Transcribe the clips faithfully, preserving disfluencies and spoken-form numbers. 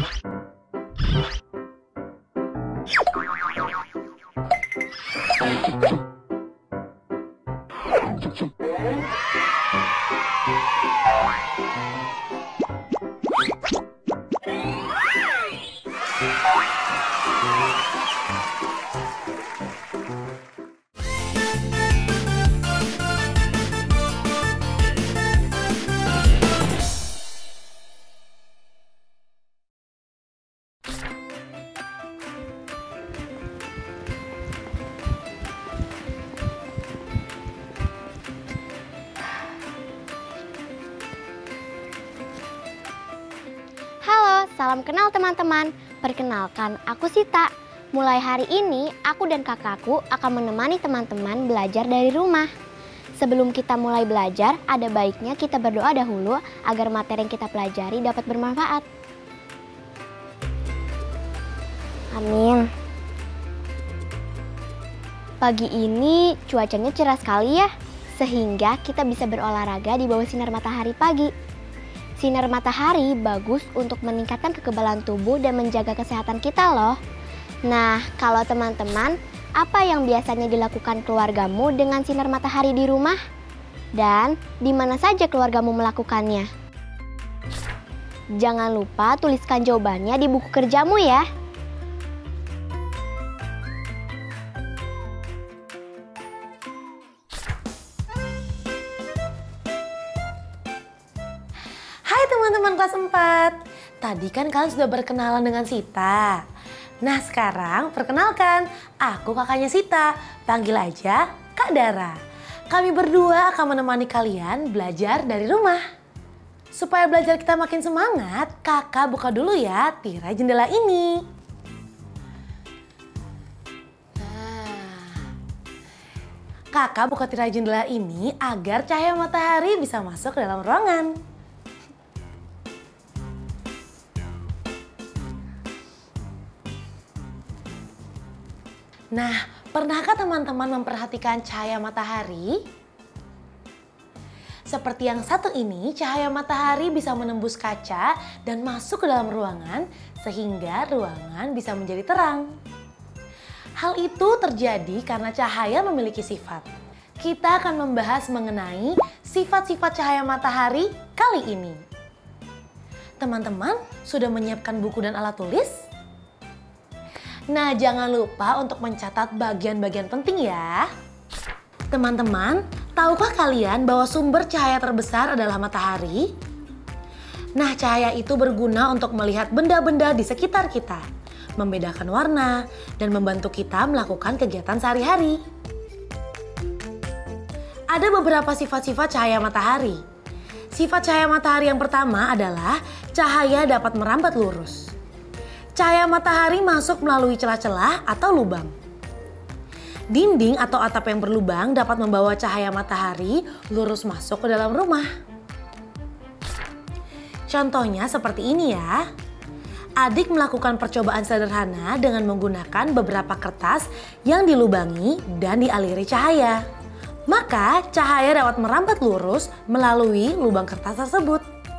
Salam kenal teman-teman, perkenalkan aku Sita. Mulai hari ini aku dan kakakku akan menemani teman-teman belajar dari rumah. Sebelum kita mulai belajar, ada baiknya kita berdoa dahulu agar materi yang kita pelajari dapat bermanfaat. Amin. Pagi ini cuacanya cerah sekali ya, sehingga kita bisa berolahraga di bawah sinar matahari pagi. Sinar matahari bagus untuk meningkatkan kekebalan tubuh dan menjaga kesehatan kita loh. Nah, kalau teman-teman, apa yang biasanya dilakukan keluargamu dengan sinar matahari di rumah? Dan di mana saja keluargamu melakukannya? Jangan lupa tuliskan jawabannya di buku kerjamu ya. Teman-teman kelas empat, tadi kan kalian sudah berkenalan dengan Sita. Nah sekarang perkenalkan, aku kakaknya Sita, panggil aja Kak Dara. Kami berdua akan menemani kalian belajar dari rumah. Supaya belajar kita makin semangat, kakak buka dulu ya tirai jendela ini. Nah, kakak buka tirai jendela ini agar cahaya matahari bisa masuk ke dalam ruangan. Nah, pernahkah teman-teman memperhatikan cahaya matahari? Seperti yang satu ini, cahaya matahari bisa menembus kaca dan masuk ke dalam ruangan sehingga ruangan bisa menjadi terang. Hal itu terjadi karena cahaya memiliki sifat. Kita akan membahas mengenai sifat-sifat cahaya matahari kali ini. Teman-teman sudah menyiapkan buku dan alat tulis? Nah, jangan lupa untuk mencatat bagian-bagian penting ya. Teman-teman, tahukah kalian bahwa sumber cahaya terbesar adalah matahari? Nah, cahaya itu berguna untuk melihat benda-benda di sekitar kita, membedakan warna, dan membantu kita melakukan kegiatan sehari-hari. Ada beberapa sifat-sifat cahaya matahari. Sifat cahaya matahari yang pertama adalah cahaya dapat merambat lurus. Cahaya matahari masuk melalui celah-celah atau lubang. Dinding atau atap yang berlubang dapat membawa cahaya matahari lurus masuk ke dalam rumah. Contohnya seperti ini ya. Adik melakukan percobaan sederhana dengan menggunakan beberapa kertas yang dilubangi dan dialiri cahaya. Maka cahaya dapat merambat lurus melalui lubang kertas tersebut.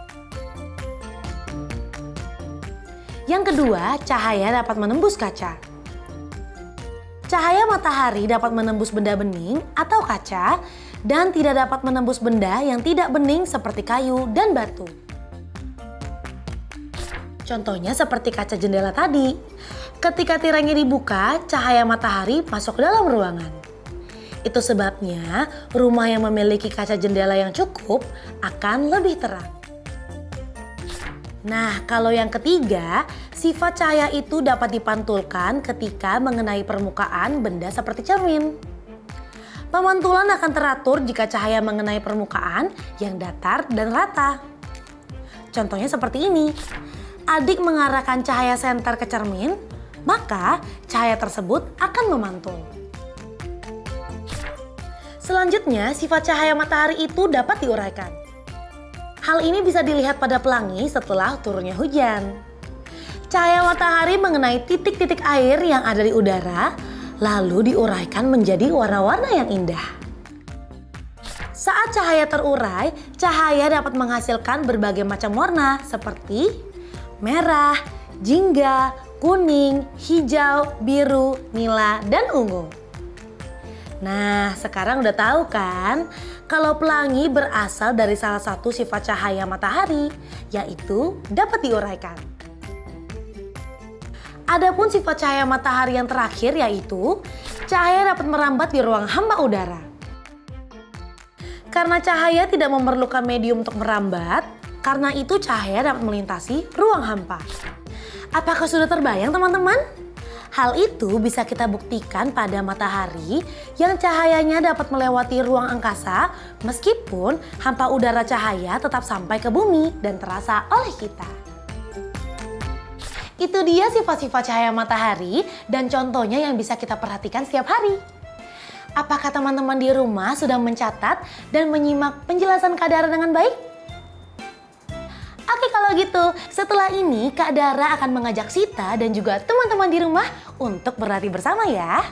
Yang kedua, cahaya dapat menembus kaca. Cahaya matahari dapat menembus benda bening atau kaca dan tidak dapat menembus benda yang tidak bening seperti kayu dan batu. Contohnya seperti kaca jendela tadi. Ketika tirainya dibuka, cahaya matahari masuk ke dalam ruangan. Itu sebabnya rumah yang memiliki kaca jendela yang cukup akan lebih terang. Nah, kalau yang ketiga, sifat cahaya itu dapat dipantulkan ketika mengenai permukaan benda seperti cermin. Pemantulan akan teratur jika cahaya mengenai permukaan yang datar dan rata. Contohnya seperti ini. Adik mengarahkan cahaya senter ke cermin, maka cahaya tersebut akan memantul. Selanjutnya, sifat cahaya matahari itu dapat diuraikan. Hal ini bisa dilihat pada pelangi setelah turunnya hujan. Cahaya matahari mengenai titik-titik air yang ada di udara, lalu diuraikan menjadi warna-warna yang indah. Saat cahaya terurai, cahaya dapat menghasilkan berbagai macam warna seperti merah, jingga, kuning, hijau, biru, nila, dan ungu. Nah, sekarang udah tahu kan kalau pelangi berasal dari salah satu sifat cahaya matahari, yaitu dapat diuraikan. Adapun sifat cahaya matahari yang terakhir yaitu cahaya dapat merambat di ruang hampa udara. Karena cahaya tidak memerlukan medium untuk merambat, karena itu cahaya dapat melintasi ruang hampa. Apakah sudah terbayang teman-teman? Hal itu bisa kita buktikan pada matahari yang cahayanya dapat melewati ruang angkasa meskipun hampa udara cahaya tetap sampai ke bumi dan terasa oleh kita. Itu dia sifat-sifat cahaya matahari dan contohnya yang bisa kita perhatikan setiap hari. Apakah teman-teman di rumah sudah mencatat dan menyimak penjelasan Kak Dara dengan baik? Oke kalau gitu, setelah ini Kak Dara akan mengajak Sita dan juga teman-teman di rumah untuk berlatih bersama ya.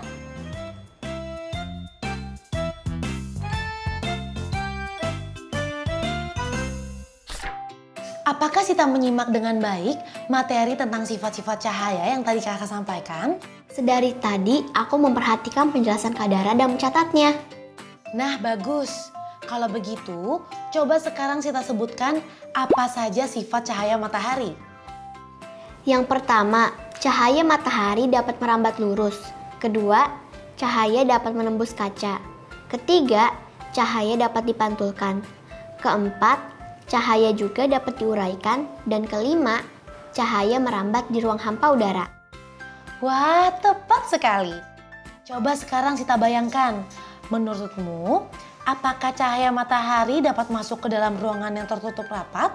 Apakah Sita menyimak dengan baik materi tentang sifat-sifat cahaya yang tadi Kakak sampaikan? Sedari tadi aku memperhatikan penjelasan Kak Dara dan mencatatnya. Nah bagus, kalau begitu coba sekarang Sita sebutkan apa saja sifat cahaya matahari. Yang pertama, cahaya matahari dapat merambat lurus. Kedua, cahaya dapat menembus kaca. Ketiga, cahaya dapat dipantulkan. Keempat, cahaya juga dapat diuraikan. Dan kelima, cahaya merambat di ruang hampa udara. Wah, tepat sekali. Coba sekarang Sita bayangkan, menurutmu apakah cahaya matahari dapat masuk ke dalam ruangan yang tertutup rapat?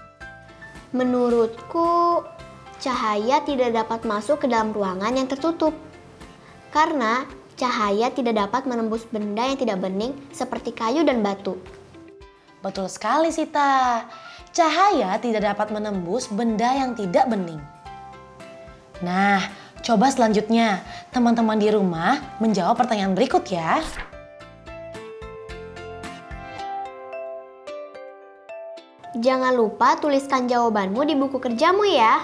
Menurutku, cahaya tidak dapat masuk ke dalam ruangan yang tertutup. Karena cahaya tidak dapat menembus benda yang tidak bening seperti kayu dan batu. Betul sekali Sita. Cahaya tidak dapat menembus benda yang tidak bening. Nah, coba selanjutnya teman-teman di rumah menjawab pertanyaan berikut ya. Jangan lupa tuliskan jawabanmu di buku kerjamu ya.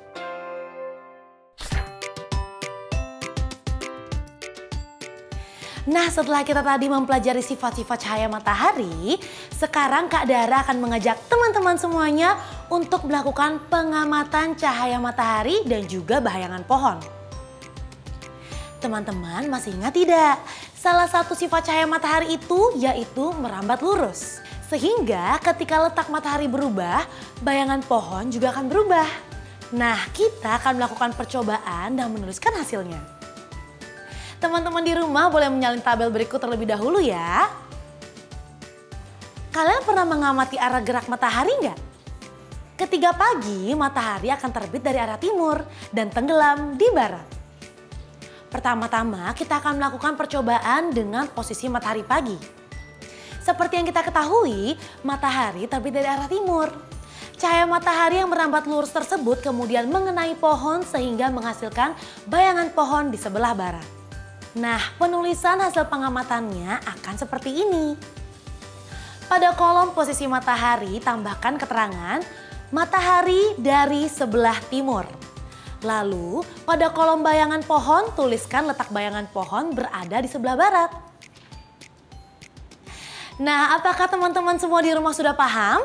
Nah, setelah kita tadi mempelajari sifat-sifat cahaya matahari, sekarang Kak Dara akan mengajak teman-teman semuanya untuk melakukan pengamatan cahaya matahari dan juga bayangan pohon. Teman-teman masih ingat tidak? Salah satu sifat cahaya matahari itu yaitu merambat lurus. Sehingga ketika letak matahari berubah, bayangan pohon juga akan berubah. Nah, kita akan melakukan percobaan dan menuliskan hasilnya. Teman-teman di rumah boleh menyalin tabel berikut terlebih dahulu ya. Kalian pernah mengamati arah gerak matahari nggak? Ketika pagi, matahari akan terbit dari arah timur dan tenggelam di barat. Pertama-tama kita akan melakukan percobaan dengan posisi matahari pagi. Seperti yang kita ketahui, matahari terbit dari arah timur. Cahaya matahari yang merambat lurus tersebut kemudian mengenai pohon sehingga menghasilkan bayangan pohon di sebelah barat. Nah, penulisan hasil pengamatannya akan seperti ini. Pada kolom posisi matahari tambahkan keterangan matahari dari sebelah timur. Lalu pada kolom bayangan pohon tuliskan letak bayangan pohon berada di sebelah barat. Nah, apakah teman-teman semua di rumah sudah paham?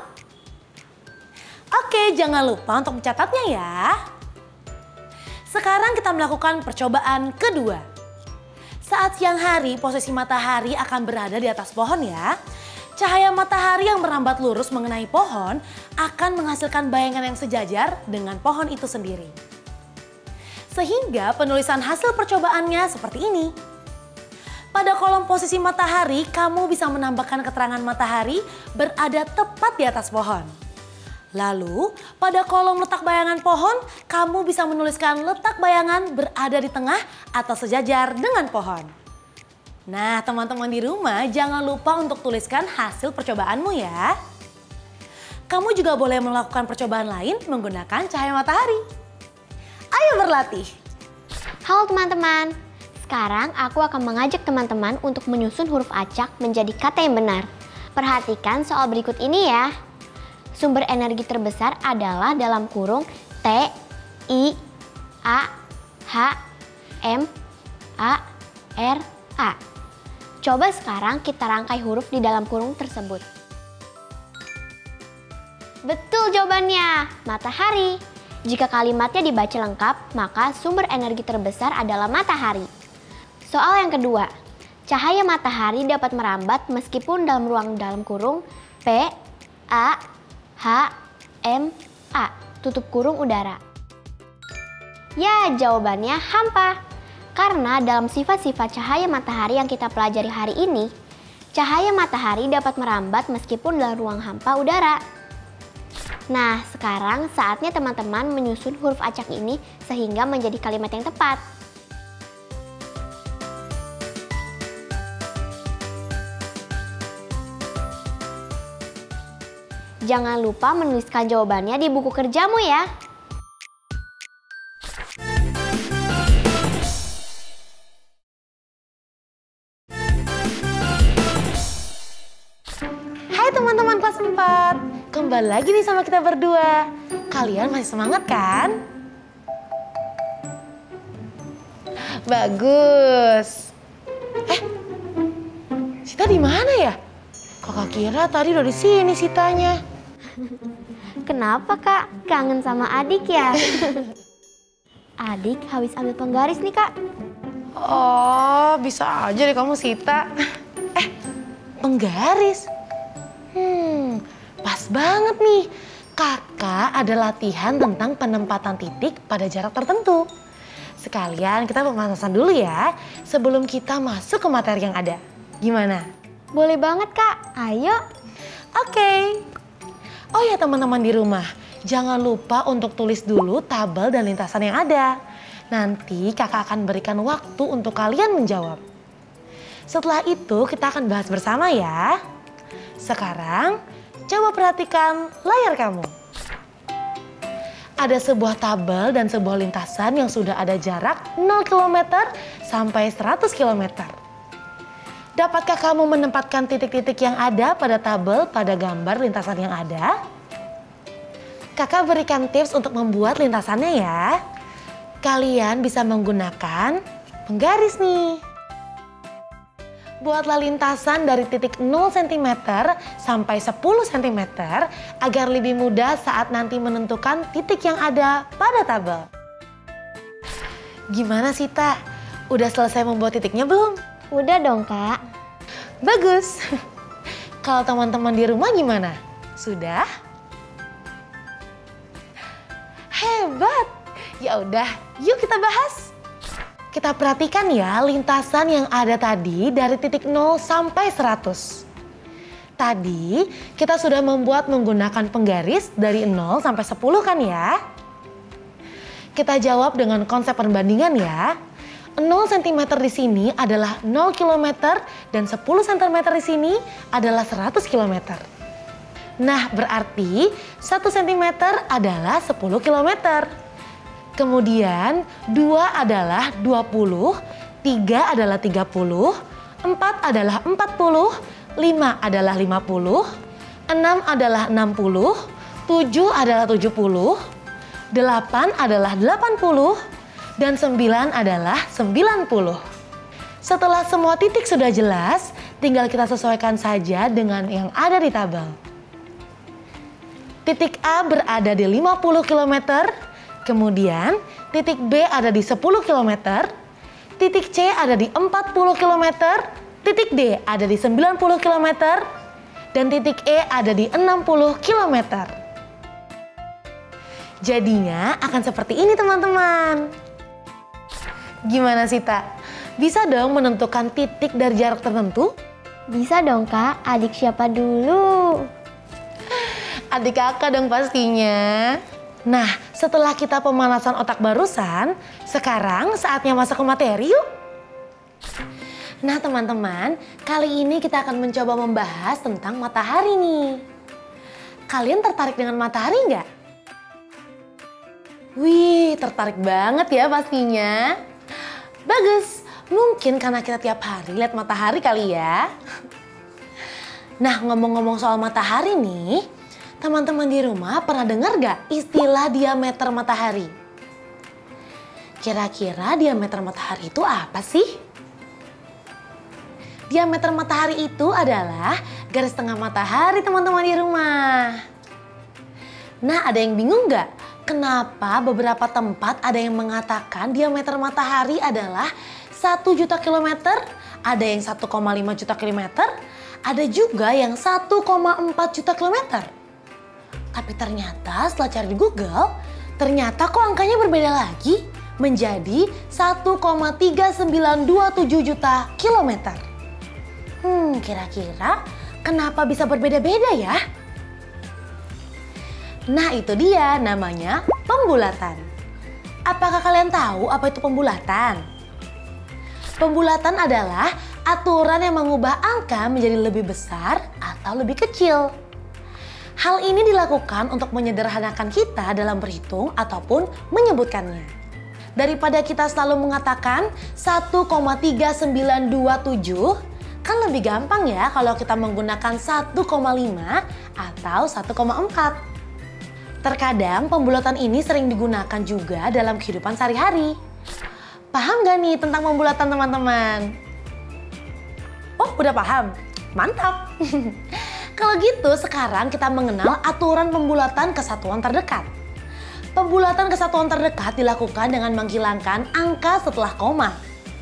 Oke, jangan lupa untuk mencatatnya ya. Sekarang kita melakukan percobaan kedua. Saat siang hari, posisi matahari akan berada di atas pohon ya. Cahaya matahari yang merambat lurus mengenai pohon akan menghasilkan bayangan yang sejajar dengan pohon itu sendiri. Sehingga penulisan hasil percobaannya seperti ini. Pada kolom posisi matahari, kamu bisa menambahkan keterangan matahari berada tepat di atas pohon. Lalu, pada kolom letak bayangan pohon, kamu bisa menuliskan letak bayangan berada di tengah atau sejajar dengan pohon. Nah, teman-teman di rumah jangan lupa untuk tuliskan hasil percobaanmu ya. Kamu juga boleh melakukan percobaan lain menggunakan cahaya matahari. Ayo berlatih! Halo teman-teman, sekarang aku akan mengajak teman-teman untuk menyusun huruf acak menjadi kata yang benar. Perhatikan soal berikut ini ya. Sumber energi terbesar adalah dalam kurung T, I, A, H, M, A, R, A. Coba sekarang kita rangkai huruf di dalam kurung tersebut. Betul jawabannya, matahari. Jika kalimatnya dibaca lengkap, maka sumber energi terbesar adalah matahari. Soal yang kedua, cahaya matahari dapat merambat meskipun dalam ruang dalam kurung P, A, H, M, A, tutup kurung udara. Ya, jawabannya hampa. Karena dalam sifat-sifat cahaya matahari yang kita pelajari hari ini, cahaya matahari dapat merambat meskipun dalam ruang hampa udara. Nah, sekarang saatnya teman-teman menyusun huruf acak ini sehingga menjadi kalimat yang tepat. Jangan lupa menuliskan jawabannya di buku kerjamu ya. Hai teman-teman kelas empat, kembali lagi nih sama kita berdua. Kalian masih semangat kan? Bagus. Eh, Sita di mana ya? Kakak kira tadi udah di sini Sitanya. Kenapa Kak? Kangen sama adik ya? Adik habis ambil penggaris nih Kak. Oh, bisa aja deh kamu Sita. Eh, penggaris? Hmm, pas banget nih. Kakak ada latihan tentang penempatan titik pada jarak tertentu. Sekalian kita pemanasan dulu ya, sebelum kita masuk ke materi yang ada. Gimana? Boleh banget Kak, ayo. Oke. Oh ya teman-teman di rumah, jangan lupa untuk tulis dulu tabel dan lintasan yang ada. Nanti kakak akan berikan waktu untuk kalian menjawab. Setelah itu kita akan bahas bersama ya. Sekarang coba perhatikan layar kamu. Ada sebuah tabel dan sebuah lintasan yang sudah ada jarak nol kilometer sampai seratus kilometer. Dapatkah kamu menempatkan titik-titik yang ada pada tabel pada gambar lintasan yang ada? Kakak berikan tips untuk membuat lintasannya ya. Kalian bisa menggunakan penggaris nih. Buatlah lintasan dari titik nol sentimeter sampai sepuluh sentimeter agar lebih mudah saat nanti menentukan titik yang ada pada tabel. Gimana Sita? Udah selesai membuat titiknya belum? Udah dong Kak. Bagus. Kalau teman-teman di rumah gimana? Sudah? Hebat. Ya udah, yuk kita bahas. Kita perhatikan ya lintasan yang ada tadi dari titik nol sampai seratus. Tadi kita sudah membuat menggunakan penggaris dari nol sampai sepuluh kan ya? Kita jawab dengan konsep perbandingan ya. nol sentimeter di sini adalah nol kilometer dan sepuluh sentimeter di sini adalah seratus kilometer. Nah, berarti satu sentimeter adalah sepuluh kilometer. Kemudian dua adalah dua puluh, tiga adalah tiga puluh, empat adalah empat puluh, lima adalah lima puluh, enam adalah enam puluh, tujuh adalah tujuh puluh, delapan adalah delapan puluh, dan sembilan adalah sembilan puluh. Setelah semua titik sudah jelas, tinggal kita sesuaikan saja dengan yang ada di tabel. Titik A berada di lima puluh kilometer, kemudian titik B ada di sepuluh kilometer, titik C ada di empat puluh kilometer, titik D ada di sembilan puluh kilometer, dan titik E ada di enam puluh kilometer. Jadinya akan seperti ini teman-teman. Gimana Sita? Bisa dong menentukan titik dari jarak tertentu? Bisa dong Kak, adik siapa dulu? Adik kakak dong pastinya. Nah, setelah kita pemanasan otak barusan, sekarang saatnya masuk ke materi yuk. Nah teman-teman, kali ini kita akan mencoba membahas tentang matahari nih. Kalian tertarik dengan matahari nggak? Wih, tertarik banget ya pastinya. Bagus, mungkin karena kita tiap hari lihat matahari kali ya. Nah, ngomong-ngomong soal matahari nih, teman-teman di rumah pernah dengar gak istilah diameter matahari? Kira-kira diameter matahari itu apa sih? Diameter matahari itu adalah garis tengah matahari teman-teman di rumah. Nah, ada yang bingung nggak? Kenapa beberapa tempat ada yang mengatakan diameter matahari adalah satu juta kilometer, ada yang satu koma lima juta kilometer, ada juga yang satu koma empat juta kilometer. Tapi ternyata setelah cari di Google, ternyata kok angkanya berbeda lagi menjadi satu koma tiga sembilan dua tujuh juta kilometer. Hmm, kira-kira kenapa bisa berbeda-beda ya? Nah, itu dia namanya pembulatan. Apakah kalian tahu apa itu pembulatan? Pembulatan adalah aturan yang mengubah angka menjadi lebih besar atau lebih kecil. Hal ini dilakukan untuk menyederhanakan kita dalam berhitung ataupun menyebutkannya. Daripada kita selalu mengatakan satu koma tiga sembilan dua tujuh, kan lebih gampang ya kalau kita menggunakan satu koma lima atau satu koma empat. Terkadang pembulatan ini sering digunakan juga dalam kehidupan sehari-hari. Paham gak nih tentang pembulatan teman-teman? Oh, udah paham? Mantap! Kalau gitu sekarang kita mengenal aturan pembulatan kesatuan terdekat. Pembulatan kesatuan terdekat dilakukan dengan menghilangkan angka setelah koma.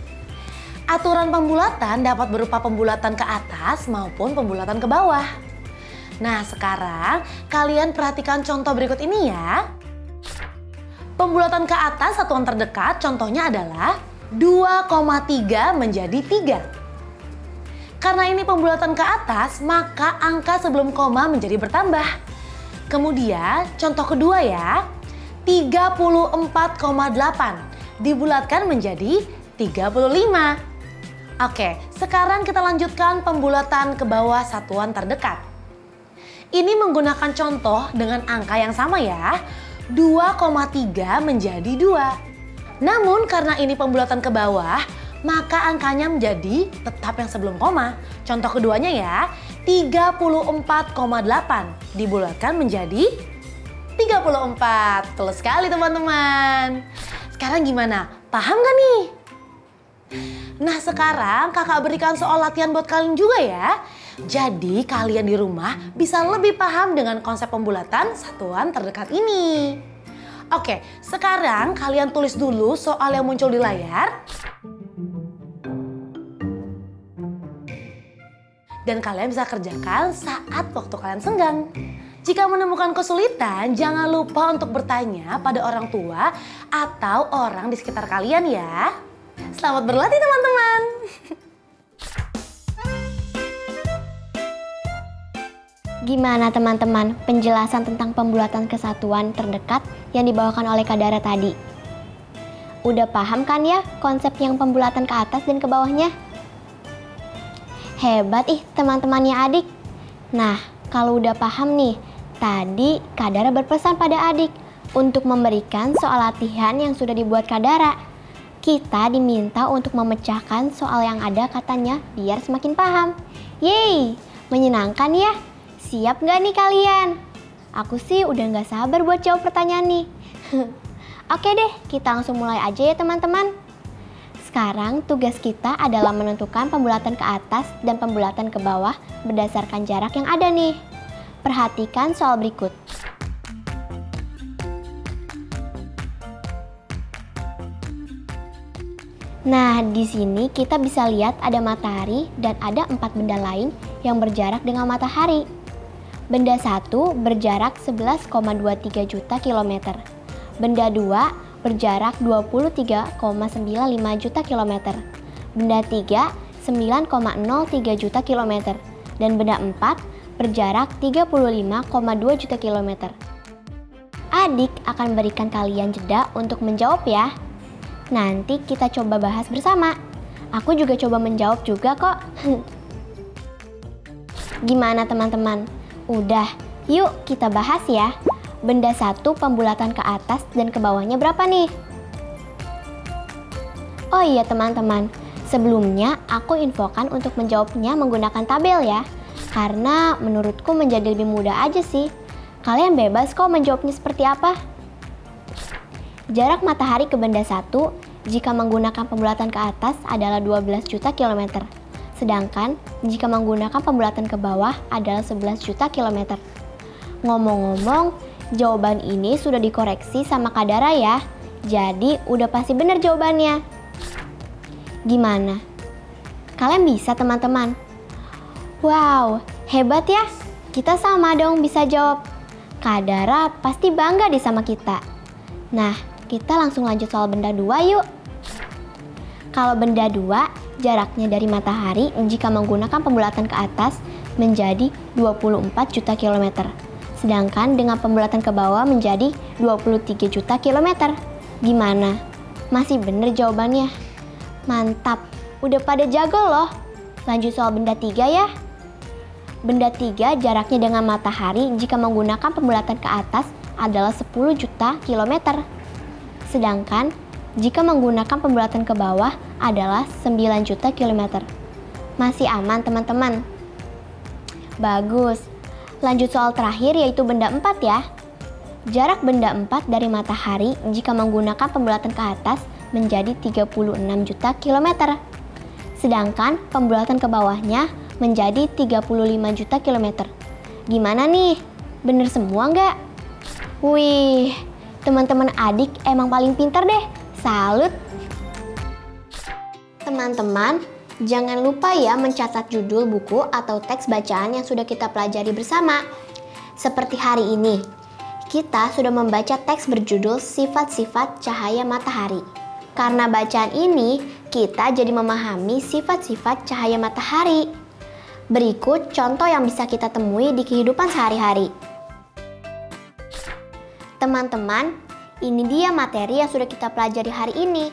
Aturan pembulatan dapat berupa pembulatan ke atas maupun pembulatan ke bawah. Nah, sekarang kalian perhatikan contoh berikut ini ya. Pembulatan ke atas satuan terdekat contohnya adalah dua koma tiga menjadi tiga. Karena ini pembulatan ke atas, maka angka sebelum koma menjadi bertambah. Kemudian contoh kedua ya, tiga puluh empat koma delapan dibulatkan menjadi tiga puluh lima. Oke, sekarang kita lanjutkan pembulatan ke bawah satuan terdekat. Ini menggunakan contoh dengan angka yang sama ya, dua koma tiga menjadi dua. Namun karena ini pembulatan ke bawah, maka angkanya menjadi tetap yang sebelum koma. Contoh keduanya ya, tiga puluh empat koma delapan dibulatkan menjadi tiga puluh empat. Betul sekali teman-teman. Sekarang gimana? Paham gak nih? Nah, sekarang kakak berikan soal latihan buat kalian juga ya. Jadi kalian di rumah bisa lebih paham dengan konsep pembulatan satuan terdekat ini. Oke, sekarang kalian tulis dulu soal yang muncul di layar. Dan kalian bisa kerjakan saat waktu kalian senggang. Jika menemukan kesulitan, jangan lupa untuk bertanya pada orang tua atau orang di sekitar kalian ya. Selamat berlatih teman-teman. Gimana teman-teman penjelasan tentang pembulatan kesatuan terdekat yang dibawakan oleh Kak Dara tadi? Udah paham kan ya konsep yang pembulatan ke atas dan ke bawahnya? Hebat ih teman-temannya adik. Nah, kalau udah paham nih, tadi Kak Dara berpesan pada adik untuk memberikan soal latihan yang sudah dibuat Kak Dara. Kita diminta untuk memecahkan soal yang ada katanya biar semakin paham. Yeay, menyenangkan ya. Siap nggak nih kalian? Aku sih udah nggak sabar buat jawab pertanyaan nih. Oke deh, kita langsung mulai aja ya teman-teman. Sekarang tugas kita adalah menentukan pembulatan ke atas dan pembulatan ke bawah berdasarkan jarak yang ada nih. Perhatikan soal berikut. Nah, di sini kita bisa lihat ada matahari dan ada empat benda lain yang berjarak dengan matahari. Benda satu berjarak sebelas koma dua tiga juta kilometer. Benda dua berjarak dua puluh tiga koma sembilan lima juta kilometer. Benda tiga sembilan koma nol tiga juta kilometer. Dan benda empat berjarak tiga puluh lima koma dua juta kilometer. Adik akan berikan kalian jeda untuk menjawab ya. Nanti kita coba bahas bersama. Aku juga coba menjawab juga kok. Gimana teman-teman? Udah, yuk kita bahas ya. Benda satu pembulatan ke atas dan ke bawahnya berapa nih? Oh iya teman-teman, sebelumnya aku infokan untuk menjawabnya menggunakan tabel ya. Karena menurutku menjadi lebih mudah aja sih. Kalian bebas kok menjawabnya seperti apa. Jarak matahari ke benda satu jika menggunakan pembulatan ke atas adalah dua belas juta kilometer. Sedangkan jika menggunakan pembulatan ke bawah adalah sebelas juta kilometer. Ngomong-ngomong, jawaban ini sudah dikoreksi sama Kak Dara ya. Jadi udah pasti benar jawabannya. Gimana? Kalian bisa teman-teman? Wow, hebat ya. Kita sama dong bisa jawab. Kak Dara pasti bangga deh sama kita. Nah, kita langsung lanjut soal benda dua yuk. Kalau benda dua, jaraknya dari matahari jika menggunakan pembulatan ke atas menjadi dua puluh empat juta kilometer. Sedangkan dengan pembulatan ke bawah menjadi dua puluh tiga juta kilometer. Gimana? Masih bener jawabannya? Mantap, udah pada jago loh. Lanjut soal benda tiga ya. Benda tiga jaraknya dengan matahari jika menggunakan pembulatan ke atas adalah sepuluh juta kilometer. Sedangkan jika menggunakan pembulatan ke bawah adalah sembilan juta kilometer. Masih aman teman-teman? Bagus. Lanjut soal terakhir yaitu benda empat ya. Jarak benda empat dari matahari jika menggunakan pembulatan ke atas menjadi tiga puluh enam juta kilometer. Sedangkan pembulatan ke bawahnya menjadi tiga puluh lima juta kilometer. Gimana nih? Bener semua nggak? Wih, teman-teman adik emang paling pintar deh. Salut! Teman-teman, jangan lupa ya mencatat judul buku atau teks bacaan yang sudah kita pelajari bersama. Seperti hari ini, kita sudah membaca teks berjudul Sifat-sifat Cahaya Matahari. Karena bacaan ini, kita jadi memahami sifat-sifat cahaya matahari. Berikut contoh yang bisa kita temui di kehidupan sehari-hari. Teman-teman, ini dia materi yang sudah kita pelajari hari ini.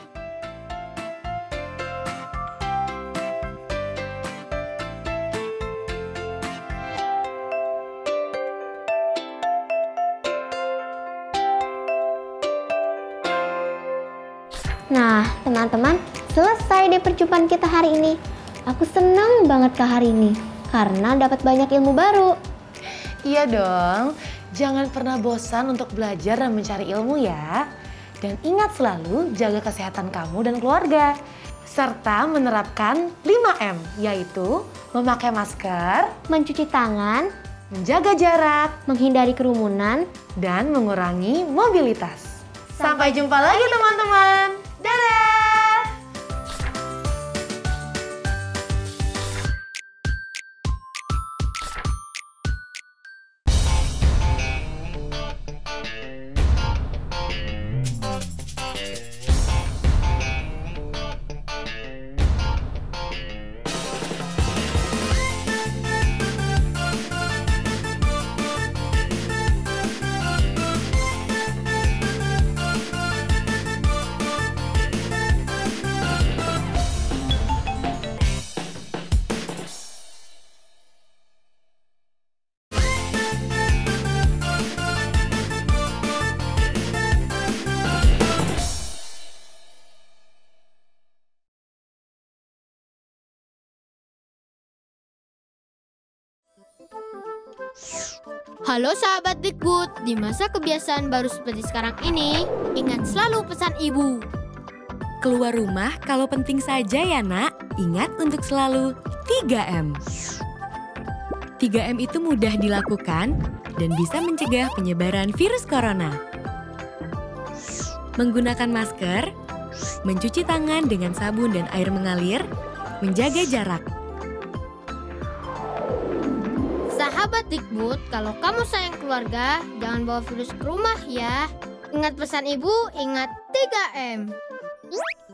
Nah, teman-teman, selesai deh perjumpaan kita hari ini. Aku senang banget ke hari ini, karena dapat banyak ilmu baru. Iya dong, jangan pernah bosan untuk belajar dan mencari ilmu ya. Dan ingat selalu jaga kesehatan kamu dan keluarga. Serta menerapkan lima M, yaitu memakai masker, Mencuci tangan, menjaga jarak, menghindari kerumunan, dan mengurangi mobilitas. Sampai jumpa lagi teman-teman. Dadah! Halo sahabat Dikbud, di masa kebiasaan baru seperti sekarang ini, ingat selalu pesan ibu. Keluar rumah kalau penting saja ya nak, ingat untuk selalu tiga M. tiga M itu mudah dilakukan dan bisa mencegah penyebaran virus corona. Menggunakan masker, mencuci tangan dengan sabun dan air mengalir, menjaga jarak. Sahabat Dikbud, kalau kamu sayang keluarga, jangan bawa virus ke rumah ya. Ingat pesan ibu, ingat tiga M.